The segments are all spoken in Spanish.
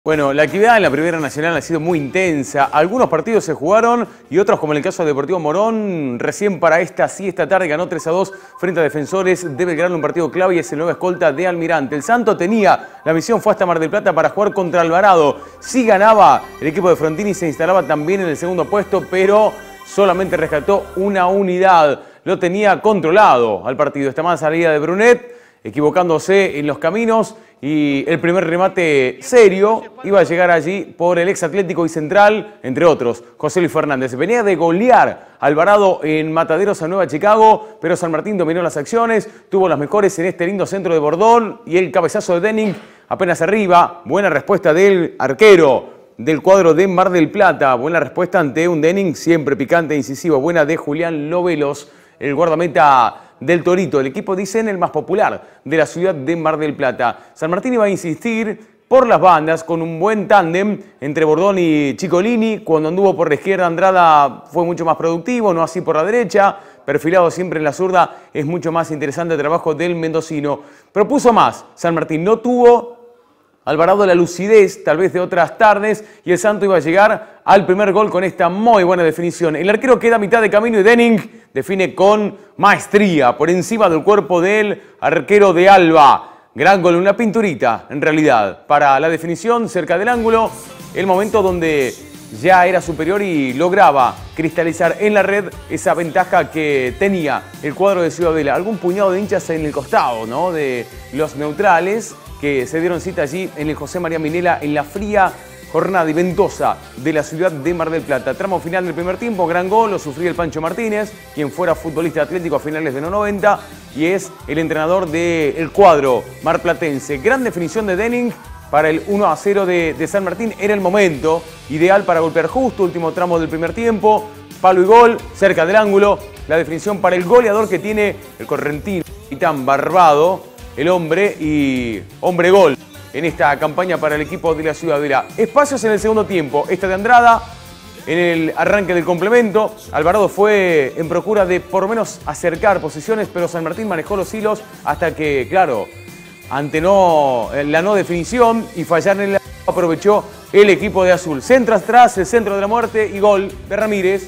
Bueno, la actividad en la Primera Nacional ha sido muy intensa. Algunos partidos se jugaron y otros, como en el caso de Deportivo Morón, recién para esta tarde ganó 3-2 frente a Defensores de Belgrano, un partido clave y es el nuevo escolta de Almirante. El Santo tenía la misión, fue hasta Mar del Plata para jugar contra Alvarado. Si ganaba, el equipo de Frontini se instalaba también en el segundo puesto, pero solamente rescató una unidad. Lo tenía controlado al partido. Esta mala salida de Brunet, equivocándose en los caminos, y el primer remate serio iba a llegar allí por el ex Atlético y Central, entre otros, José Luis Fernández. Venía de golear Alvarado en Mataderos a Nueva Chicago, pero San Martín dominó las acciones, tuvo las mejores en este lindo centro de Bordón y el cabezazo de Denning apenas arriba. Buena respuesta del arquero del cuadro de Mar del Plata, buena respuesta ante un Denning siempre picante e incisivo, buena de Julián Lovelos, el guardameta del Torito, el equipo, dicen, el más popular de la ciudad de Mar del Plata. San Martín iba a insistir por las bandas con un buen tándem entre Bordón y Ciccolini. Cuando anduvo por la izquierda, Andrada fue mucho más productivo, no así por la derecha. Perfilado siempre en la zurda, es mucho más interesante el trabajo del mendocino. Propuso más, San Martín no tuvo Alvarado la lucidez, tal vez de otras tardes, y el Santo iba a llegar al primer gol con esta muy buena definición. El arquero queda a mitad de camino y Denning define con maestría, por encima del cuerpo del arquero de Alba. Gran gol, una pinturita, en realidad, para la definición cerca del ángulo. El momento donde ya era superior y lograba cristalizar en la red esa ventaja que tenía el cuadro de Ciudadela. Algún puñado de hinchas en el costado, ¿no?, de los neutrales, que se dieron cita allí en el José María Minella en la fría jornada y ventosa de la ciudad de Mar del Plata. Tramo final del primer tiempo, gran gol, lo sufría el Pancho Martínez, quien fuera futbolista atlético a finales de los 90 y es el entrenador del cuadro marplatense. Gran definición de Denning para el 1-0 de San Martín. Era el momento ideal para golpear justo, último tramo del primer tiempo, palo y gol, cerca del ángulo. La definición para el goleador que tiene el correntino, capitán Barbado, el hombre y hombre gol en esta campaña para el equipo de la Ciudadela. Espacios en el segundo tiempo, esta de Andrada en el arranque del complemento. Alvarado fue en procura de por lo menos acercar posiciones, pero San Martín manejó los hilos hasta que, claro, ante la no definición y fallar en el aprovechó el equipo de azul. Centro atrás, el centro de la muerte y gol de Ramírez.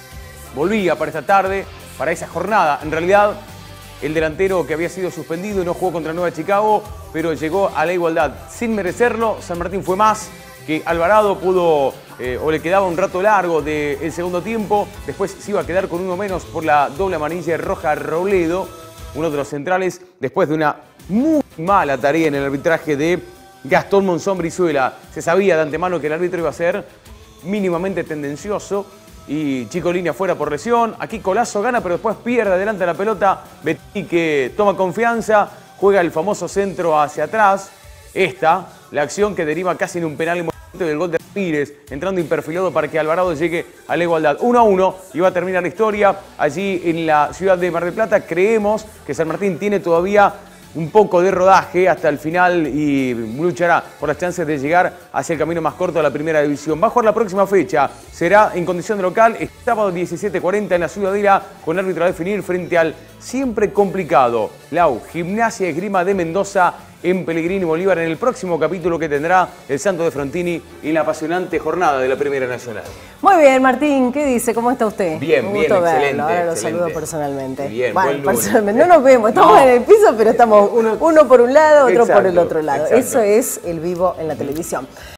Volvía para esta tarde, para esa jornada, en realidad, el delantero que había sido suspendido y no jugó contra Nueva Chicago, pero llegó a la igualdad sin merecerlo. San Martín fue más que Alvarado, pudo o le quedaba un rato largo del segundo tiempo. Después se iba a quedar con uno menos por la doble amarilla roja Robledo, uno de los centrales, después de una muy mala tarea en el arbitraje de Gastón Monzón Brizuela. Se sabía de antemano que el árbitro iba a ser mínimamente tendencioso. Y Ciccolini afuera por lesión. Aquí Colazo gana, pero después pierde adelante la pelota. Bettini, que toma confianza, juega el famoso centro hacia atrás. La acción que deriva casi en un penal y del gol de Ramírez, entrando imperfilado para que Alvarado llegue a la igualdad. 1-1 y va a terminar la historia allí en la ciudad de Mar del Plata. Creemos que San Martín tiene todavía un poco de rodaje hasta el final y luchará por las chances de llegar hacia el camino más corto a la primera división. Va a jugar la próxima fecha, será en condición de local, sábado 17:40 en la Ciudadela, con árbitro a definir frente al siempre complicado Lau Gimnasia Esgrima de Mendoza en Pellegrini Bolívar, en el próximo capítulo que tendrá el Santo de Frontini en la apasionante jornada de la Primera Nacional. Muy bien, Martín, ¿qué dice? ¿Cómo está usted? Bien, Un bien, gusto excelente. verlo. Ahora lo excelente. saludo personalmente. Bien, bueno, buen personalmente. No nos vemos, estamos en el piso, pero estamos uno por un lado, otro por el otro lado. Exacto. Eso es el vivo en la televisión.